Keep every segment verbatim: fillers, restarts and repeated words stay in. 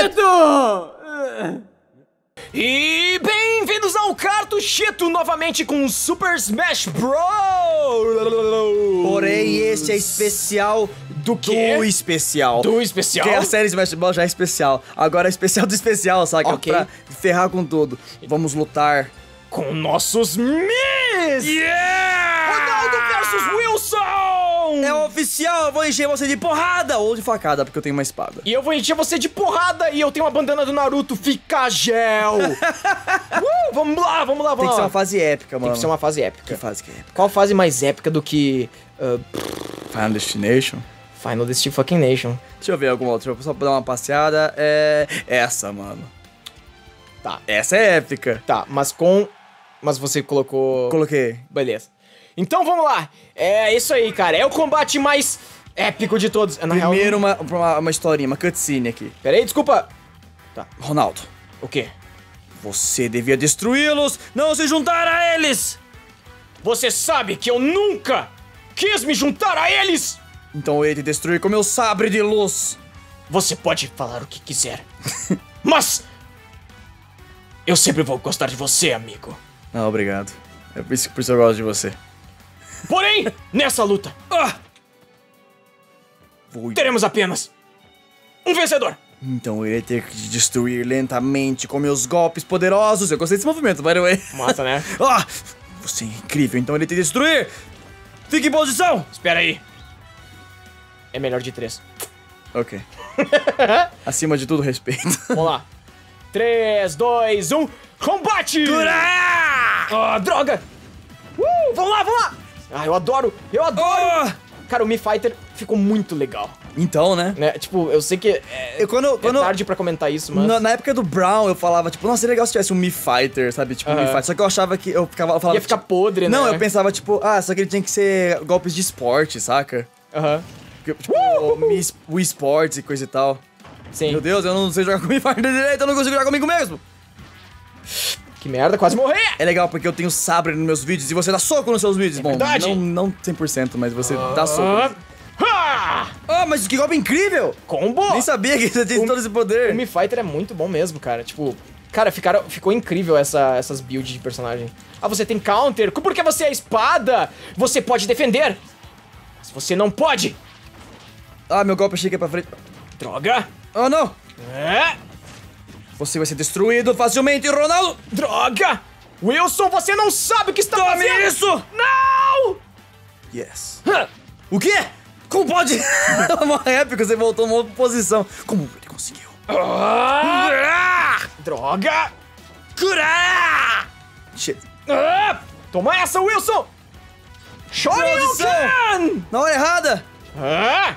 Cartuchito! E bem-vindos ao Cartuchito novamente com Super Smash Bros. Porém, esse é especial do quê? Do especial. Do especial? Porque a série Smash Bros já é especial. Agora é especial do especial, saca? Ok. Pra ferrar com tudo. Vamos lutar com nossos Miss! Yeah! Ronaldo versus Wilson! É oficial, eu vou encher você de porrada ou de facada, porque eu tenho uma espada. E eu vou encher você de porrada e eu tenho uma bandana do Naruto, fica gel! uh, vamos lá, vamos lá, vamos lá. Tem que ser uma fase épica, mano. Tem que ser uma fase épica. Que fase que é épica? Qual fase mais épica do que... Uh, Final Destination? Final Destination fucking Nation. Deixa eu ver alguma outra, deixa eu só dar uma passeada. É... Essa, mano. Tá. Essa é épica. Tá, mas com... Mas você colocou... Coloquei. Beleza. Então vamos lá. É isso aí, cara. É o combate mais épico de todos. Na Primeiro real, uma, uma, uma historinha, uma cutscene aqui. Pera aí, desculpa. Tá. Ronaldo. O quê? Você devia destruí-los, não se juntar a eles! Você sabe que eu nunca quis me juntar a eles! Então eu ia te destruir com meu sabre de luz. Você pode falar o que quiser. Mas... eu sempre vou gostar de você, amigo. Ah, obrigado. É por isso, por isso eu gosto de você. Porém, nessa luta, ah, Vou... teremos apenas um vencedor. Então eu ia ter que te destruir lentamente com meus golpes poderosos. Eu gostei desse movimento, by the way. Massa, né? Ah, você é incrível, então ele ia te destruir. Fique em posição. Espera aí. É melhor de três. Ok. Acima de tudo, respeito. Vamos lá. três, dois, um, combate! Ah, droga! Uh, vamos lá, vamos lá! Ah, eu adoro, eu adoro! Ah! Cara, o Mii Fighter ficou muito legal, Então, né? né? Tipo, eu sei que é, Eu, quando, é quando, tarde pra comentar isso, mas... na, na época do Brown, eu falava, tipo, nossa, seria legal se tivesse um Mii Fighter, sabe? Tipo, um Aham. Mii Fighter. Só que eu achava que eu ficava. Eu falava, Ia ficar tipo, podre, né? Não, eu pensava, tipo, ah, só que ele tinha que ser golpes de esporte, saca? Aham, Tipo, o Mii Wii Sports e coisa e tal. sim. Meu Deus, eu não sei jogar com o Mii Fighter direito, eu não consigo jogar comigo mesmo. Que merda, quase morrer! É legal porque eu tenho sabre nos meus vídeos e você dá soco nos seus vídeos. É Bom, verdade. não, não cem por cento, mas você dá soco. Ah, Ah, mas que golpe incrível! combo! Nem sabia que você tinha todo esse poder. O Mii Fighter é muito bom mesmo, cara. Tipo, cara, ficaram, ficou incrível essa, essas builds de personagem. Ah, você tem counter. Porque você é espada, você pode defender. Mas você não pode. Ah, meu golpe chega pra frente. Droga. Oh, não! É. Você vai ser destruído facilmente, Ronaldo! Droga. Wilson, você não sabe o que está Tome fazendo. isso! Não. Yes. Hã. O quê? Como pode? Uma épica, você voltou uma outra posição. Como ele conseguiu? Ah. Droga. Curar! Shit. Ah. Toma essa, Wilson. Shoryuken. Na hora errada! Ah.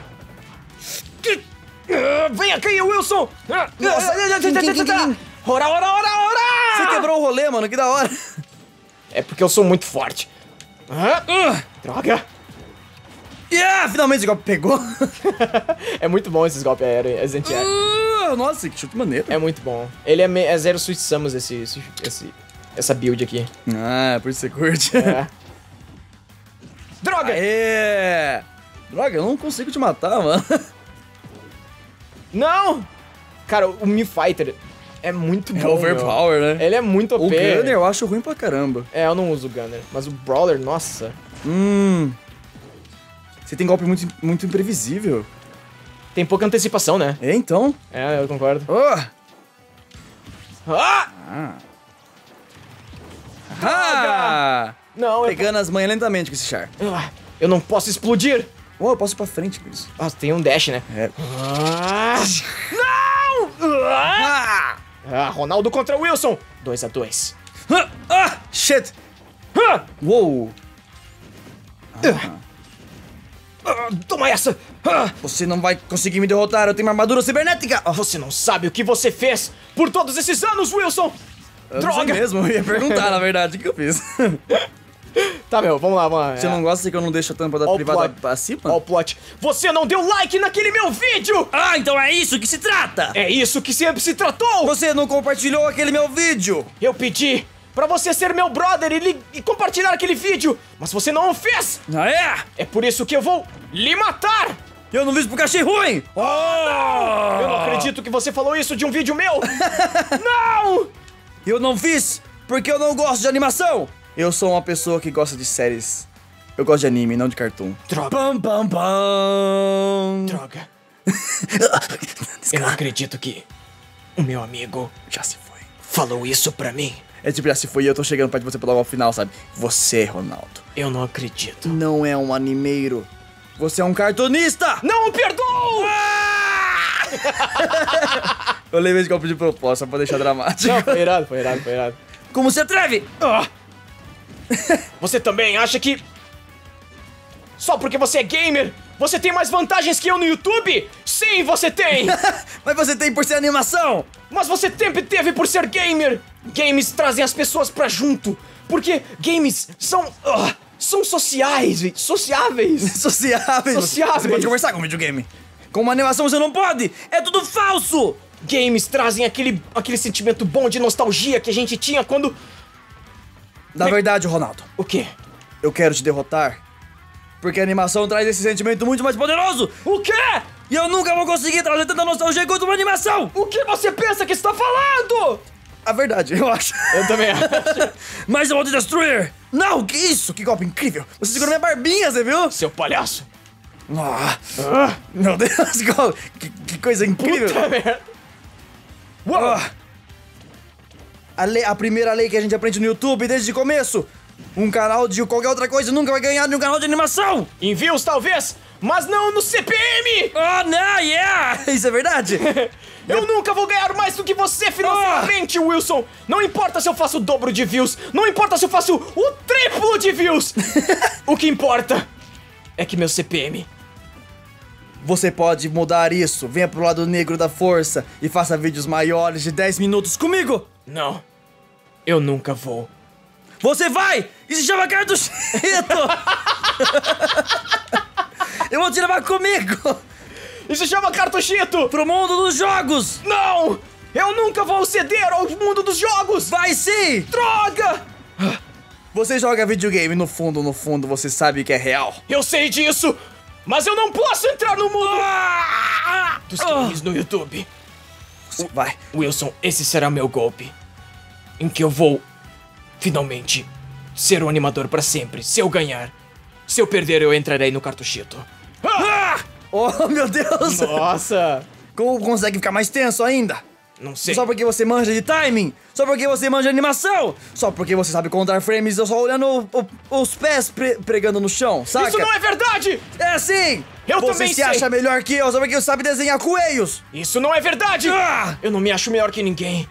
Ah, vem aqui, Wilson! Ah, Nossa, ah, ah, quem, quem, quem, quem? Ora, ora, ora, ora! Você quebrou o rolê, mano, que da hora. É porque eu sou muito forte. Ah, ah, droga! Yeah, finalmente esse golpe pegou. É muito bom esses golpes aéreos, anti-aéreos. Uh, Nossa, que chute maneiro. É muito bom. Ele é, me- é zero Switch Samus, esse, esse, esse- essa build aqui. Ah, por isso você curte. É. Droga! Aê! Droga, eu não consigo te matar, mano. Não! Cara, o Mii Fighter é muito bom. É overpower, meu. né? Ele é muito O O P. Gunner eu acho ruim pra caramba. É, eu não uso o Gunner. Mas o Brawler, nossa. Hum. Você tem golpe muito, muito imprevisível. Tem pouca antecipação, né? É, então? É, eu concordo. Oh! Ah! Ah! Não, eu, Pegando as manhas lentamente com esse char. Ah, eu não posso explodir. Oh, eu posso ir pra frente com isso. Ah, tem um dash, né? É. Ah, não! Ah, Ah! ah, Ronaldo contra Wilson. dois a dois. Ah! Ah! Shit! Ah, Uou! ah, toma essa. Ah, Você não vai conseguir me derrotar, eu tenho uma armadura cibernética! Oh, você não sabe o que você fez por todos esses anos, Wilson. eu não sei Droga. mesmo, eu ia perguntar, na verdade, o que eu fiz. Tá, meu, vamos lá, vamos lá. Você não gosta que eu não deixo a tampa da Ó o privada plot. acima? Ó o plot. Você não deu like naquele meu vídeo. Ah, então é isso que se trata! É isso que sempre se tratou. Você não compartilhou aquele meu vídeo! Eu pedi pra você ser meu brother e, li- e compartilhar aquele vídeo, mas você não o fez. Ah, é? É por isso que eu vou lhe matar. Eu não fiz porque achei ruim! Oh! Eu não acredito que você falou isso de um vídeo meu! Não! Eu não fiz porque eu não gosto de animação! Eu sou uma pessoa que gosta de séries. Eu gosto de anime, não de cartoon. Droga. Pam, pam, pam. Droga. Eu não acredito que o meu amigo Já se foi. falou isso pra mim. É tipo, já se foi e eu tô chegando perto de você pra logo ao final, sabe? Você, Ronaldo, Eu não acredito. não é um animeiro. Você é um cartunista! Não o perdoo! Eu levei esse golpe de propósito, só pra deixar dramático. Não, foi irado, foi irado, foi irado. Como se atreve? Ah. Você também acha que... Só porque você é gamer, você tem mais vantagens que eu no YouTube? Sim, você tem! Mas você tem por ser animação! Mas você sempre teve por ser gamer! Games trazem as pessoas pra junto, porque games são... ah, são sociais, sociáveis! Sociáveis! Sociáveis. Você pode conversar com videogame. Com uma animação você não pode! É tudo falso! Games trazem aquele, aquele sentimento bom de nostalgia que a gente tinha quando... Na verdade, Ronaldo, O quê? eu quero te derrotar. Porque a animação traz esse sentimento muito mais poderoso! O quê? E eu nunca vou conseguir trazer tanta nostalgia quanto uma animação! O que você pensa que está falando? A verdade, eu acho. Eu também acho. Mas eu vou te destruir! Não, que isso? Que golpe incrível! Você segurou minha barbinha, você viu? Seu palhaço. Ah, Ah, meu Deus, que, gol- que, que coisa incrível! puta merda. Uau. Ah. A, lei- a primeira lei que a gente aprende no YouTube desde o começo: um canal de qualquer outra coisa nunca vai ganhar de um canal de animação! Envios talvez, mas não no C P M! Oh, não, yeah! Isso é verdade? Eu nunca vou ganhar mais do que você financeiramente, Wilson! Não importa se eu faço o dobro de views, não importa se eu faço o triplo de views! O que importa é que meu C P M... Você pode mudar isso. Venha pro lado negro da força e faça vídeos maiores de dez minutos comigo! Não, eu nunca vou. Você vai! Isso se chama cartuchito! Eu vou te levar comigo! Isso se chama cartuchito! Pro mundo dos jogos! Não! Eu nunca vou ceder ao mundo dos jogos! Vai sim! Droga! Você joga videogame, no fundo, no fundo, você sabe que é real. Eu sei disso, mas eu não posso entrar no mundo dos games no YouTube. Você vai. Wilson, esse será meu golpe, em que eu vou, finalmente, ser um animador pra sempre, se eu ganhar. Se eu perder, eu entrarei no cartuchito. Ah! Oh, meu Deus! Nossa! Como consegue ficar mais tenso ainda? Não sei. Só porque você manja de timing? Só porque você manja de animação? Só porque você sabe contar frames só olhando o- o- os pés pre- pregando no chão, saca? Isso não é verdade! É sim! Eu você também se sei. acha melhor que eu, só porque você sabe desenhar coelhos! Isso não é verdade! Ah! Eu não me acho melhor que ninguém.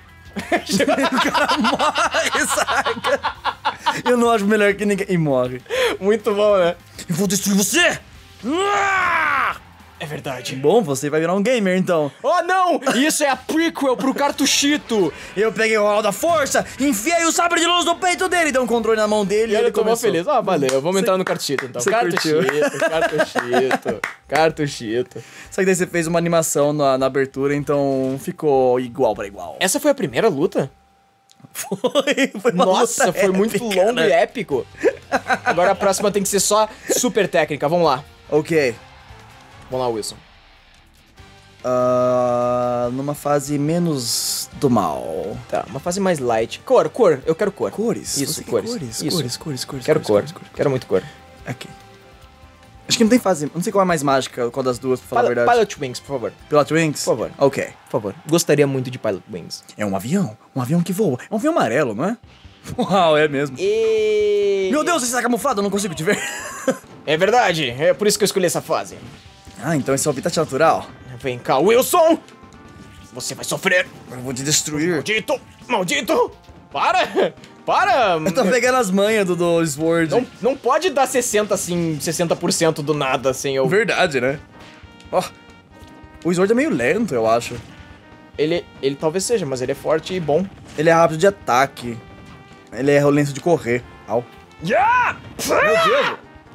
Morre, saca? Eu não acho melhor que ninguém. E morre. Muito bom, né? Eu vou destruir você! Ah! É verdade. Bom, você vai virar um gamer então. Oh, não! Isso é a prequel pro cartuchito! Eu peguei o rol da força, enfiei o sabre de luz no peito dele, dei um controle na mão dele E ele tomou começou. feliz. Ah, valeu. Vamos entrar no cartuchito, então. Você Cartuchito, curtiu? cartuchito, cartuchito. Só que daí você fez uma animação na, na abertura, então ficou igual pra igual. Essa foi a primeira luta? Foi, foi uma Nossa, luta foi muito épica, longo né? e épico. Agora a próxima tem que ser só super técnica. Vamos lá. Ok. Vamos lá, Wilson. Ah, numa fase menos do mal. Tá, uma fase mais light. Cor, cor. Eu quero cor. Cores? Isso, Você quer cores. cores, Isso. cores, cores, cores. Quero cores, cor. cores, cores. Quero muito cor. Ok. Acho que não tem fase. Não sei qual é mais mágica, qual das duas, pra falar a Pilot, verdade. Pilot Wings, por favor. Pilot Wings? Por favor. Ok. Por favor. Gostaria muito de Pilot Wings. É um avião. Um avião que voa. É um avião amarelo, não é? Uau, é mesmo. E... Meu Deus, você está camuflado, eu não consigo te ver. É verdade. É por isso que eu escolhi essa fase. Ah, então esse é o habitat natural. Vem cá, Wilson! Você vai sofrer! Eu vou te destruir. Maldito! Maldito! Para! Para! Eu tô pegando as manhas do, do Sword. Não, não pode dar sessenta assim, sessenta por cento do nada sem eu... Verdade, né? Ó, o Sword é meio lento, eu acho. Ele, ele talvez seja, mas ele é forte e bom. Ele é rápido de ataque. Ele é lento de correr. Au. Yeah! Meu Deus!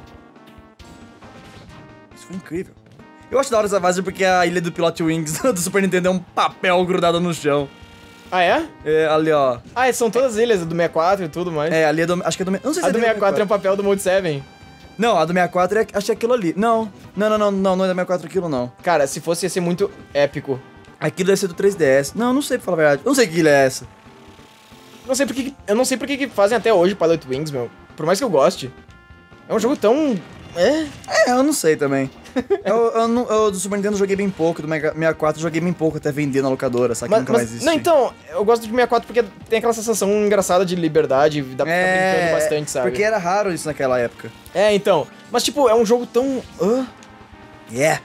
Isso foi incrível. Eu acho da hora essa fase porque a ilha do Pilot Wings do Super Nintendo é um papel grudado no chão. Ah, é? É, ali, ó. Ah, são todas ilhas, a do sessenta e quatro e tudo mais. É, ali é do... Acho que é do... Não sei se A é do sessenta e quatro é um papel do Mode sete. Não, a do sessenta e quatro é, achei aquilo ali. Não, não, não, não, não, não é da sessenta e quatro aquilo, não. Cara, se fosse ia ser muito épico. Aquilo deve ser do três D S. Não, não sei pra falar a verdade. Eu não sei que ilha é essa. Não sei porque, que- eu não sei porque que fazem até hoje Pilot Wings, meu. Por mais que eu goste. É um jogo tão... É... É, eu não sei também. eu, eu, não- eu do Super Nintendo joguei bem pouco, do Mega- sessenta e quatro eu joguei bem pouco até vender na locadora, sabe? Que Mas, nunca mas- mais existe. não, então, eu gosto de sessenta e quatro porque tem aquela sensação engraçada de liberdade, dá pra ficar brincando bastante, sabe? porque era raro isso naquela época. É, então. Mas, tipo, é um jogo tão... hã? Yeah.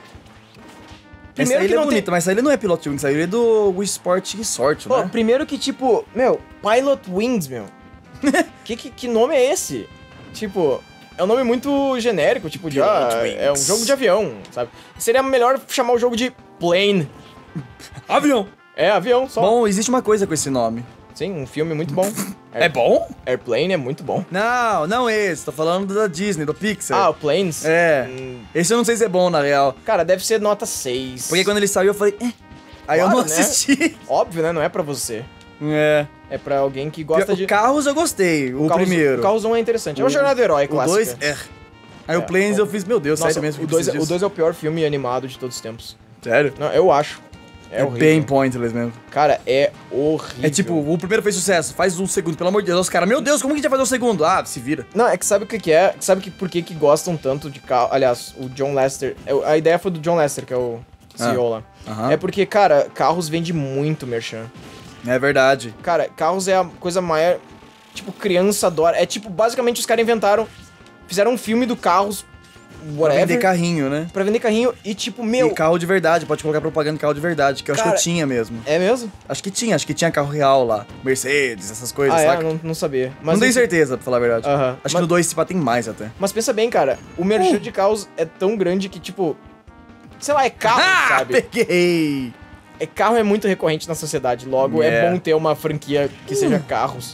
Primeiro essa que ilha é não tem- bonita, mas essa ilha não é Pilot Wings, essa ilha é do Wii Sport Resort, Pô, né? primeiro que, tipo, meu, Pilot Wings, meu. que, que, que nome é esse? Tipo, é um nome muito genérico, tipo, de, ah, Pilot é um Wings. jogo de avião, sabe? Seria melhor chamar o jogo de Plane. Avião! É, avião, só. Bom, existe uma coisa com esse nome. Sim, um filme muito bom. É bom? Airplane é muito bom. Não, não esse, tô falando da Disney, do Pixar. Ah, o Planes? É. Hum, Esse eu não sei se é bom, na real. cara, deve ser nota seis. Porque quando ele saiu eu falei, eh. Aí eu Claro, não né? assisti. Óbvio, né? Não é pra você. É. É pra alguém que gosta o de... Carros eu gostei, o, Carros- primeiro. O Carrozão é interessante. É uma jornada do herói O clássica. dois, é. Aí o É, Planes bom. eu fiz, meu Deus, Nossa, sério mesmo? o que dois precisa o disso? dois é o pior filme animado de todos os tempos. Sério? Não, eu acho. É, É, horrível. bem pointless mesmo. Cara, é horrível. É tipo, o primeiro fez sucesso, faz um segundo, pelo amor de Deus, os caras, meu Deus, como que a gente vai fazer o segundo? Ah, se vira. Não, é que sabe o que que é? Sabe que, por que que gostam tanto de carro... Aliás, o John Lester... é, A ideia foi do John Lester, que é o C E O lá. Aham. É porque, cara, carros vende muito merchan. É verdade. Cara, carros é a coisa maior... Tipo, criança adora. É tipo, basicamente os caras inventaram... Fizeram um filme do carros... Pra Whatever. vender carrinho, né? Pra vender carrinho e tipo, meu... E carro de verdade, pode colocar propaganda de carro de verdade, que eu acho Cara, que eu tinha mesmo. É mesmo? Acho que tinha, acho que tinha carro real lá. Mercedes, essas coisas, Ah, é? saca? Não, não sabia. Mas, não tenho enfim. certeza, pra falar a verdade. Aham. Acho Mas- que no dois se pá tem mais até. Mas pensa bem, cara, o merchan Uh. de carros é tão grande que, tipo... Sei lá, é carro, Ah, sabe? peguei! É, carro é muito recorrente na sociedade, logo é É. bom ter uma franquia que seja Uh. carros.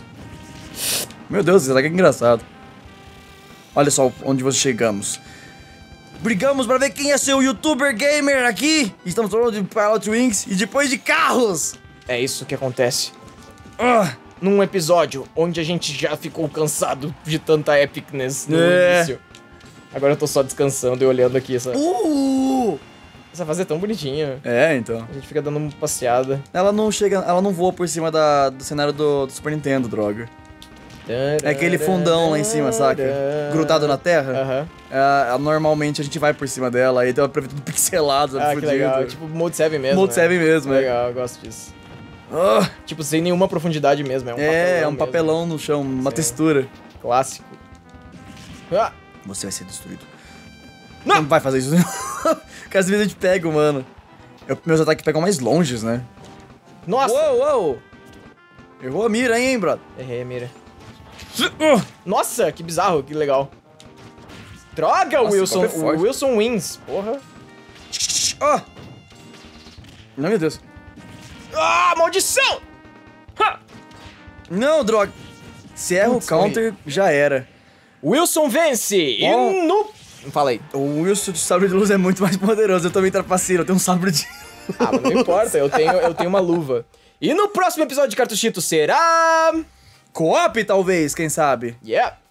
Meu Deus, isso aqui é engraçado. Olha só onde nós chegamos. Brigamos pra ver quem é seu youtuber gamer aqui. Estamos falando de Pilot Wings e depois de carros. É isso que acontece. Ah, Num episódio onde a gente já ficou cansado de tanta epicness no É. início. Agora eu tô só descansando e olhando aqui essa... uh! Essa fase é tão bonitinha. É, então. A gente fica dando uma passeada. Ela não chega, ela não voa por cima da, do cenário do, do Super Nintendo, droga. É aquele fundão lá em cima, saca? Grudado na terra. Aham. É, normalmente a gente vai por cima dela, aí dá pra ver tudo pixelado, Ah, que fudido. legal. Tipo Mode sete mesmo, Mode né? sete mesmo, é. Legal, eu gosto disso. Ah, Tipo, sem nenhuma profundidade mesmo. É um é, papelão é um mesmo. papelão no chão, uma Sim. textura. Clássico. Ah, Você vai ser destruído. Não! Não vai fazer isso. Porque às vezes a gente pega, mano. Eu- meus ataques pegam mais longes, né? nossa! Uou, uou! Errou a mira, hein, brother? Errei, mira. Nossa, que bizarro, que legal. Droga, Nossa, Wilson. golpe é forte. O Wilson wins. Porra. Ó! Não, meu Deus. Ah, maldição! Ha! Não, droga. Se erra Putz, o counter, já era. Wilson vence! E Bom. no... Fala aí. O Wilson de sabre de luz é muito mais poderoso. Eu também trapaceiro, eu tenho um sabre de... Ah, mas não importa, eu tenho, eu tenho uma luva. E no próximo episódio de Cartuchito será... Co-op, talvez, quem sabe? Yeah.